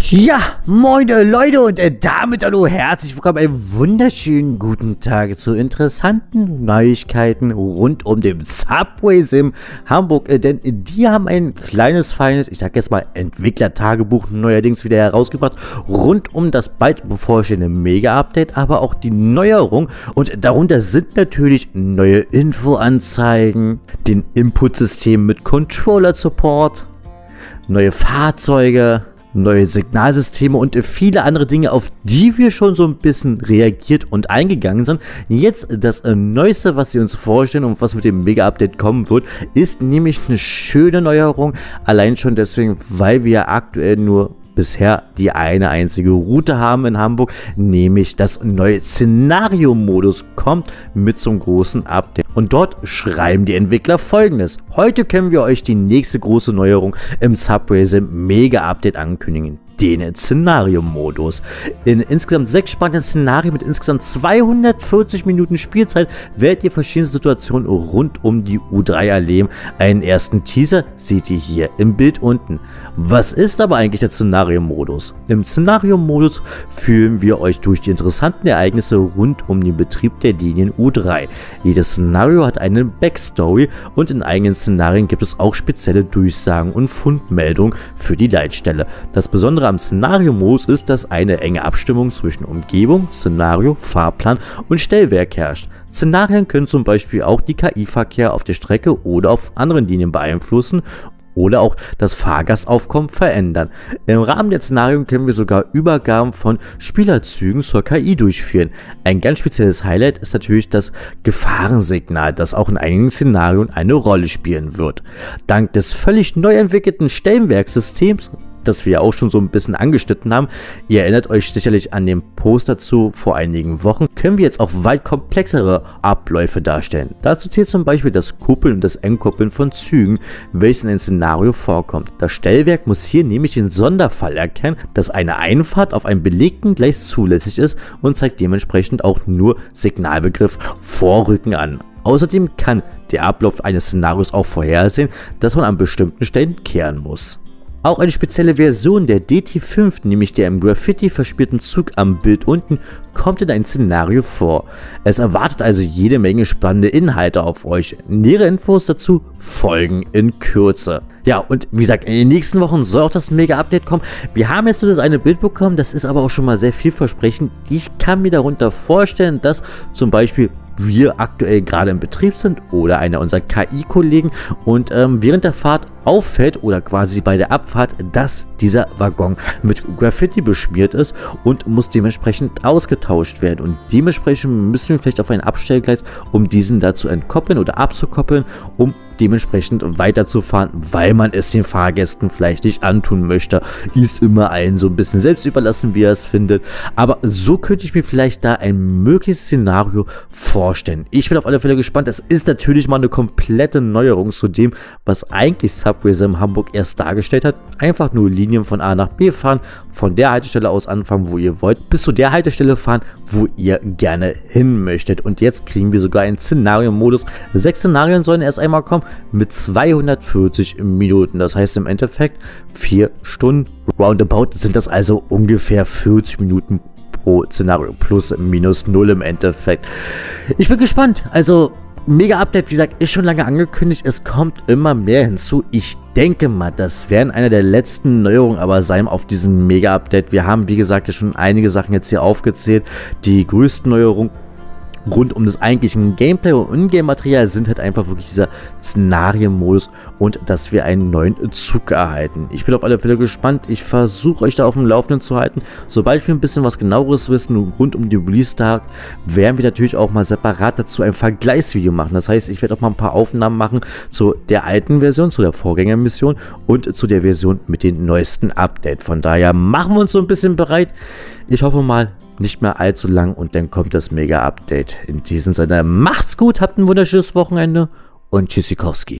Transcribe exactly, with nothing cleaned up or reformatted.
Ja, moin äh, Leute und äh, damit hallo, herzlich willkommen, einen wunderschönen guten Tag zu interessanten Neuigkeiten rund um den Subway Sim Hamburg, äh, denn die haben ein kleines, feines, ich sag jetzt mal Entwicklertagebuch neuerdings wieder herausgebracht, rund um das bald bevorstehende Mega-Update, aber auch die Neuerung, und darunter sind natürlich neue Infoanzeigen, den Input-System mit Controller-Support, neue Fahrzeuge, neue Signalsysteme und viele andere Dinge, auf die wir schon so ein bisschen reagiert und eingegangen sind. Jetzt das Neueste, was sie uns vorstellen und was mit dem Mega-Update kommen wird, ist nämlich eine schöne Neuerung. Allein schon deswegen, weil wir aktuell nur bisher die eine einzige Route haben in Hamburg, nämlich das neue Szenario-Modus kommt mit so einem großen Update. Und dort schreiben die Entwickler Folgendes: Heute können wir euch die nächste große Neuerung im Subway Sim Mega-Update ankündigen. Den Szenario-Modus. In insgesamt sechs spannenden Szenarien mit insgesamt zweihundertvierzig Minuten Spielzeit werdet ihr verschiedene Situationen rund um die U drei erleben. Einen ersten Teaser seht ihr hier im Bild unten. Was ist aber eigentlich der Szenario-Modus? Im Szenario-Modus führen wir euch durch die interessanten Ereignisse rund um den Betrieb der Linien U drei. Jedes Szenario hat eine Backstory und in eigenen Szenarien gibt es auch spezielle Durchsagen und Fundmeldungen für die Leitstelle. Das Besondere am Szenario-Modus ist, dass eine enge Abstimmung zwischen Umgebung, Szenario, Fahrplan und Stellwerk herrscht. Szenarien können zum Beispiel auch die K I-Verkehr auf der Strecke oder auf anderen Linien beeinflussen oder auch das Fahrgastaufkommen verändern. Im Rahmen der Szenarien können wir sogar Übergaben von Spielerzügen zur K I durchführen. Ein ganz spezielles Highlight ist natürlich das Gefahrensignal, das auch in einigen Szenarien eine Rolle spielen wird. Dank des völlig neu entwickelten Stellwerksystems, das wir auch schon so ein bisschen angeschnitten haben, ihr erinnert euch sicherlich an den Post dazu vor einigen Wochen, können wir jetzt auch weit komplexere Abläufe darstellen. Dazu zählt zum Beispiel das Kuppeln und das Entkoppeln von Zügen, welches in einem Szenario vorkommt. Das Stellwerk muss hier nämlich den Sonderfall erkennen, dass eine Einfahrt auf einem belegten Gleis zulässig ist, und zeigt dementsprechend auch nur Signalbegriff Vorrücken an. Außerdem kann der Ablauf eines Szenarios auch vorhersehen, dass man an bestimmten Stellen kehren muss. Auch eine spezielle Version der D T fünf, nämlich der im Graffiti verspielten Zug am Bild unten, kommt in ein Szenario vor. Es erwartet also jede Menge spannende Inhalte auf euch. Nähere Infos dazu folgen in Kürze. Ja, und wie gesagt, in den nächsten Wochen soll auch das Mega-Update kommen. Wir haben jetzt nur das eine Bild bekommen, das ist aber auch schon mal sehr vielversprechend. Ich kann mir darunter vorstellen, dass zum Beispiel wir aktuell gerade im Betrieb sind oder einer unserer K I-Kollegen und ähm, während der Fahrt auffällt oder quasi bei der Abfahrt, dass dieser Waggon mit Graffiti beschmiert ist und muss dementsprechend ausgetauscht werden. Und dementsprechend müssen wir vielleicht auf ein Abstellgleis, um diesen da zu entkoppeln oder abzukoppeln, um dementsprechend weiterzufahren, weil man es den Fahrgästen vielleicht nicht antun möchte. Ist immer allen so ein bisschen selbst überlassen, wie er es findet. Aber so könnte ich mir vielleicht da ein mögliches Szenario vorstellen. Ich bin auf alle Fälle gespannt. Es ist natürlich mal eine komplette Neuerung zu dem, was eigentlich Subway Sim Hamburg erst dargestellt hat. Einfach nur Linien von A nach B fahren, von der Haltestelle aus anfangen, wo ihr wollt, bis zu der Haltestelle fahren, wo ihr gerne hin möchtet. Und jetzt kriegen wir sogar einen Szenario-Modus. Sechs Szenarien sollen erst einmal kommen mit zweihundertvierzig Minuten. Das heißt im Endeffekt vier Stunden. Roundabout sind das also ungefähr vierzig Minuten pro Szenario. Plus, minus null im Endeffekt. Ich bin gespannt. Also Mega-Update, wie gesagt, ist schon lange angekündigt. Es kommt immer mehr hinzu. Ich denke mal, das werden eine der letzten Neuerungen aber sein auf diesem Mega-Update. Wir haben, wie gesagt, ja schon einige Sachen jetzt hier aufgezählt. Die größten Neuerungen rund um das eigentliche Gameplay und Ingame-Material sind halt einfach wirklich dieser Szenarienmodus und dass wir einen neuen Zug erhalten. Ich bin auf alle Fälle gespannt. Ich versuche euch da auf dem Laufenden zu halten. Sobald wir ein bisschen was genaueres wissen rund um den Release-Tag, werden wir natürlich auch mal separat dazu ein Vergleichsvideo machen. Das heißt, ich werde auch mal ein paar Aufnahmen machen zu der alten Version, zu der Vorgängermission und zu der Version mit dem neuesten Update. Von daher machen wir uns so ein bisschen bereit. Ich hoffe mal, nicht mehr allzu lang und dann kommt das Mega-Update. In diesem Sinne, macht's gut, habt ein wunderschönes Wochenende und Tschüssikowski.